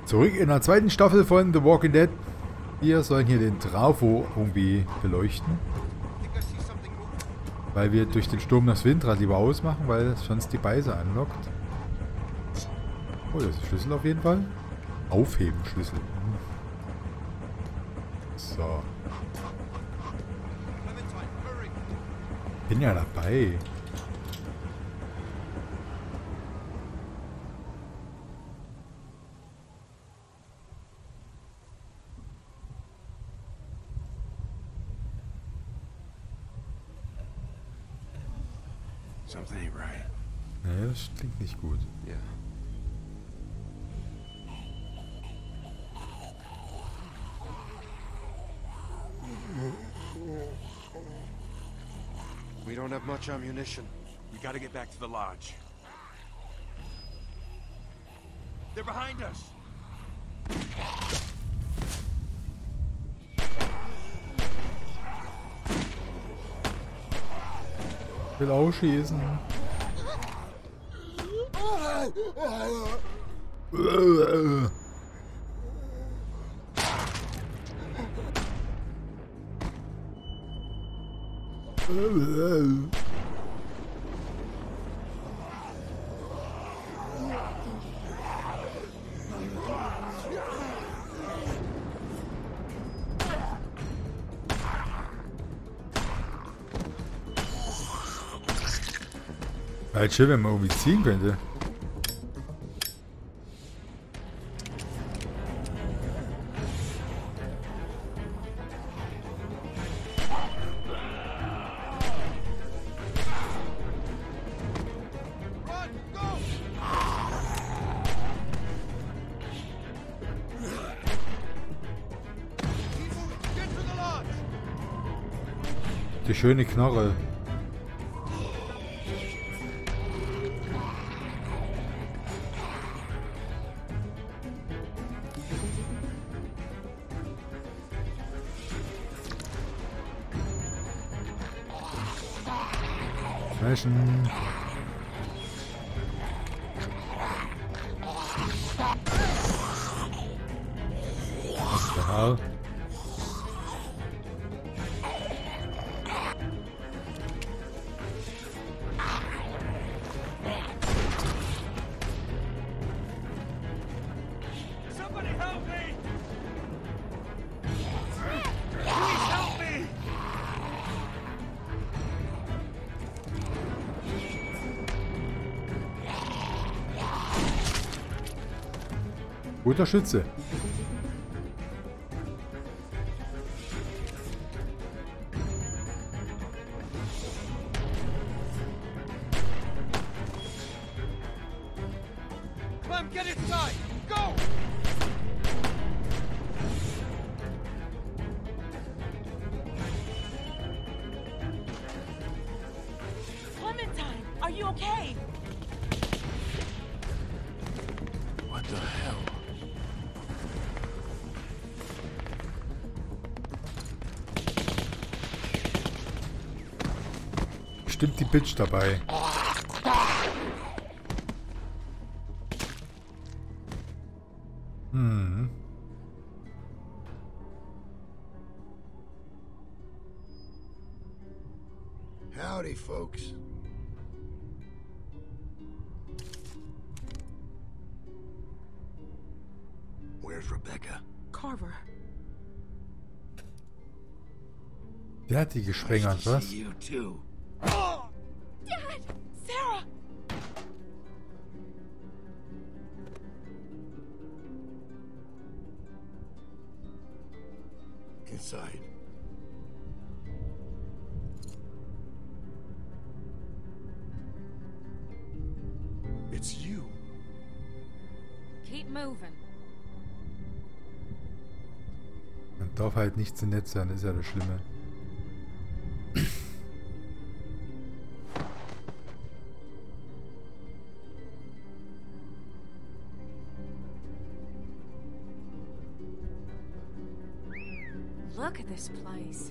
Zurück in der zweiten Staffel von The Walking Dead. Wir sollen hier den Trafo irgendwie beleuchten. Weil wir durch den Sturm das Windrad lieber ausmachen, weil es sonst die Beise anlockt. Oh, das ist der Schlüssel auf jeden Fall. Aufheben Schlüssel. So. Bin ja dabei. Something ain't right. Nee, das klingt nicht gut. Yeah. We don't have much ammunition. We gotta get back to the lodge. They're behind us! Ich will ausschießen. Halt schön, wenn man irgendwie ziehen könnte. Die schöne Knarre. Smashen. Was der Hell? Somebody help me! Please help me! Guter Schütze. Clem, get inside! Go! Clementine, are you okay? What the hell? Stimmt die Bitch dabei. Hm. Howdy, folks. Where's Rebecca? Carver. Der hat die gesprengert, Nice to was? see you too. Dad! Sarah! Inside. It's you. Keep moving. Man darf halt nicht zu nett sein, ist ja das Schlimme. Look at this place.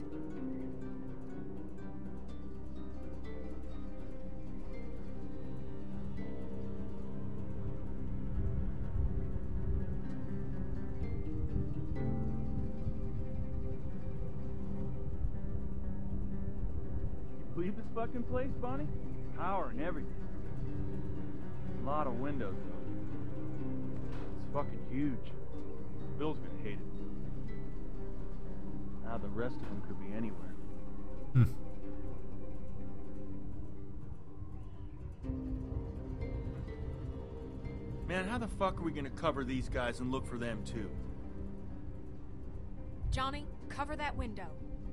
believe this fucking place, Bonnie? Power and everything. A lot of windows, though. It's fucking huge. Bill's gonna hate it. Now the rest of them could be anywhere. Man, how the fuck are we gonna cover these guys and look for them, too? Johnny, cover that window.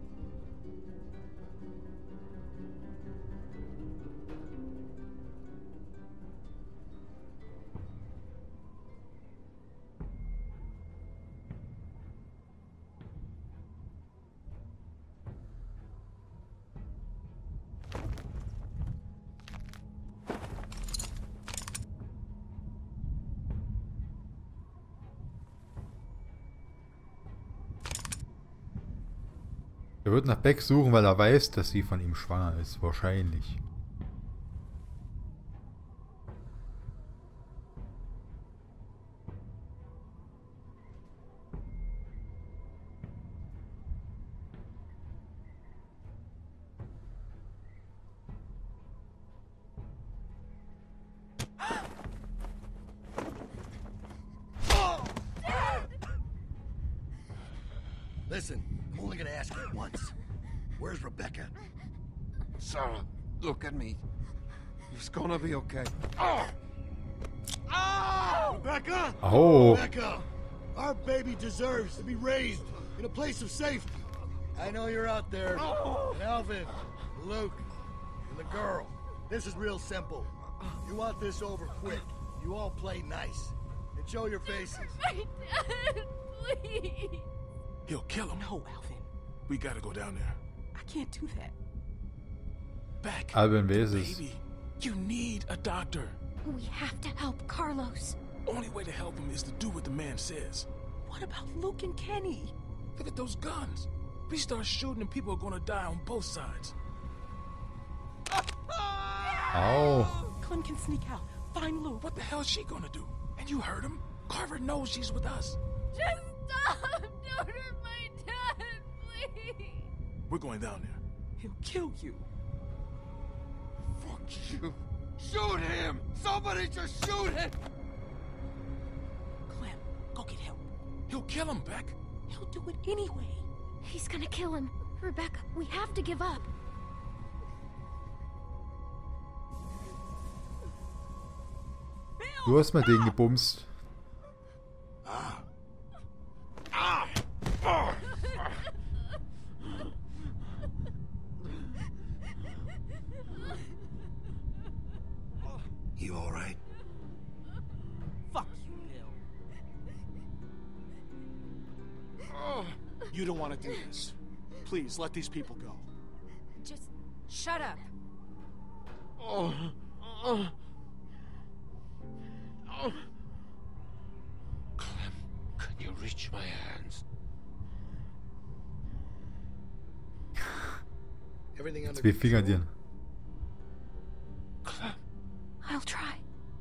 Er wird nach Beck suchen, weil er weiß, dass sie von ihm schwanger ist. Wahrscheinlich. Listen, I'm only gonna ask you once. Where's Rebecca? Sarah, look at me. It's gonna be okay. Rebecca! Oh. Rebecca! Our baby deserves to be raised in a place of safety. I know you're out there. And Alvin, Luke, and the girl. This is real simple. You want this over quick. You all play nice. And show your faces. My dad, please. He'll kill him. No, Alvin. We gotta go down there. I can't do that. Back. Alvin weiß es. Baby, you need a doctor. We have to help Carlos. Only way to help him is to do what the man says. What about Luke and Kenny? Look at those guns. If we start shooting and people are gonna die on both sides. Au. Clem can sneak out. Find Luke. What the hell is she gonna do? And you heard him. Carver knows she's with us. Just stop! Don't hurt my dad, please! We're going down there. He'll kill you. Fuck you. Shoot him! Somebody just shoot him! Clem, go get help. He'll kill him, Beck. He'll do it anyway. He's gonna kill him. Rebecca, we have to give up. Du hast mal den gebumst. You all right? Fuck you, Bill. You don't want to do this. Please, let these people go. Just shut up. Clem, can you reach my hands? Everything under 2 Finger control? dir. Clem. I'll try.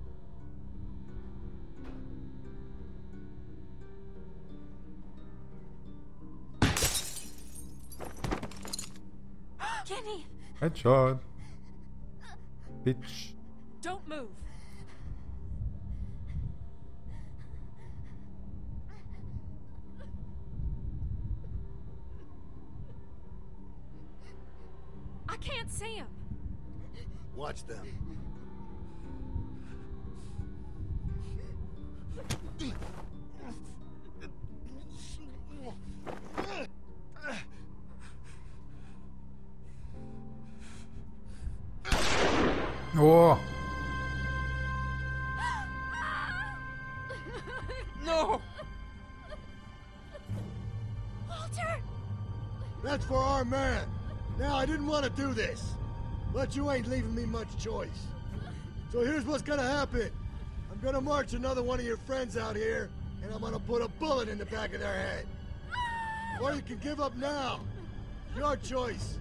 Kenny! Headshot. Bitch. Don't move! I can't see him! Watch them. Oh. No! Walter! That's for our man. Now, I didn't want to do this, but you ain't leaving me much choice. So here's what's gonna happen. I'm gonna march another one of your friends out here, and I'm gonna put a bullet in the back of their head. Or you can give up now. Your choice.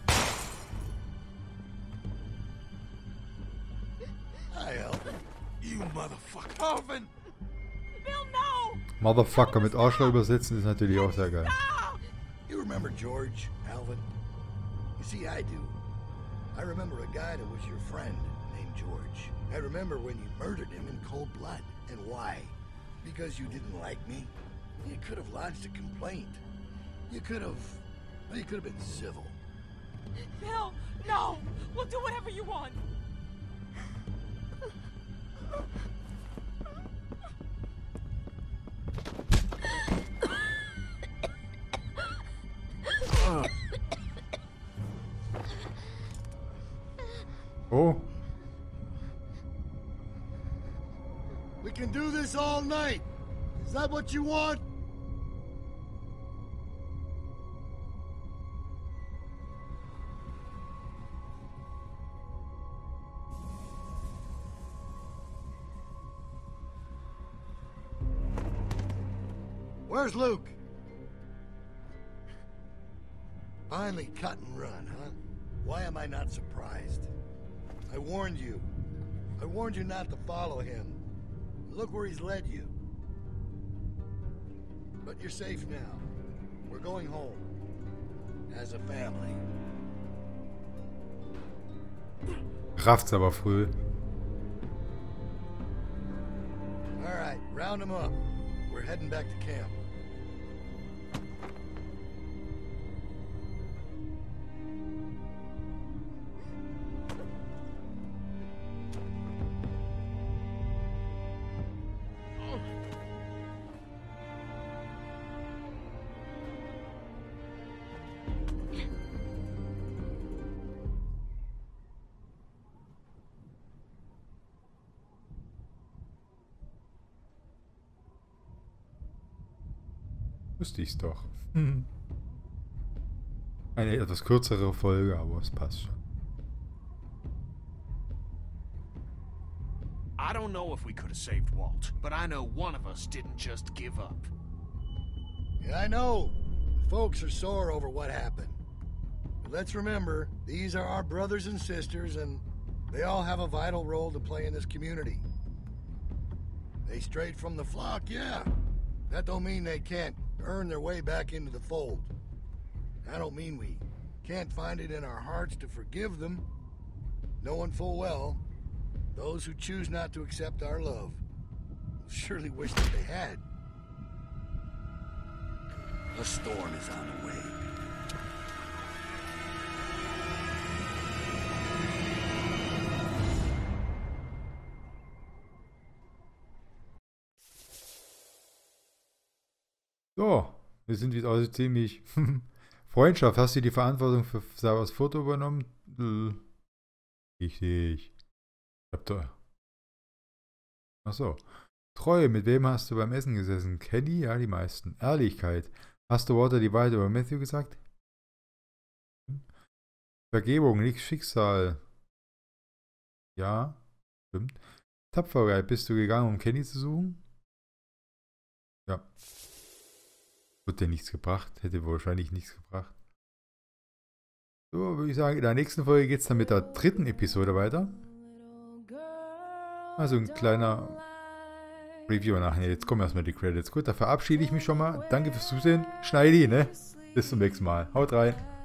I help. You motherfucker. Alvin! Bill, no! Motherfucker mit Arschloch übersetzen ist natürlich auch sehr geil. You remember George, Alvin? You see, I do. I remember a guy that was your friend named George. I remember when you murdered him in cold blood. And why? Because you didn't like me? You could have lodged a complaint. You could have been civil. Bill, no! We'll do whatever you want. Oh. We can do this all night. Is that what you want? Where's Luke? Finally cut and run, huh? Why am I not surprised? I warned you. I warned you not to follow him. Look where he's led you. But you're safe now. We're going home. As a family. Rafft's aber früh. Alright, round them up. We're heading back to camp. Wusste ich's doch. Eine etwas kürzere Folge, aber es passt schon. I don't know if we could have saved Walt, but I know one of us didn't just give up. Yeah, I know. Folks are sore over what happened. But let's remember, these are our brothers and sisters, and they all have a vital role to play in this community. They strayed from the flock, yeah. That don't mean they can't earn their way back into the fold. I don't mean we can't find it in our hearts to forgive them, knowing full well those who choose not to accept our love surely wish that they had. A storm is on the way. So, wir sind wieder also ziemlich... Freundschaft, hast du die Verantwortung für Sarahs Foto übernommen? Richtig. Ich hab da... Achso. Treue, mit wem hast du beim Essen gesessen? Kenny? Ja, die meisten. Ehrlichkeit. Hast du Walter die Wahrheit über Matthew gesagt? Vergebung, nicht Schicksal. Ja, stimmt. Tapferkeit, bist du gegangen, um Kenny zu suchen? Ja. Wird dir nichts gebracht. Hätte wahrscheinlich nichts gebracht. So, würde ich sagen, in der nächsten Folge geht es dann mit der 3. Episode weiter. Also ein kleiner Review nachher. Jetzt kommen erstmal die Credits. Gut, da verabschiede ich mich schon mal. Danke fürs Zusehen. Schneidi, ne? Bis zum nächsten Mal. Haut rein.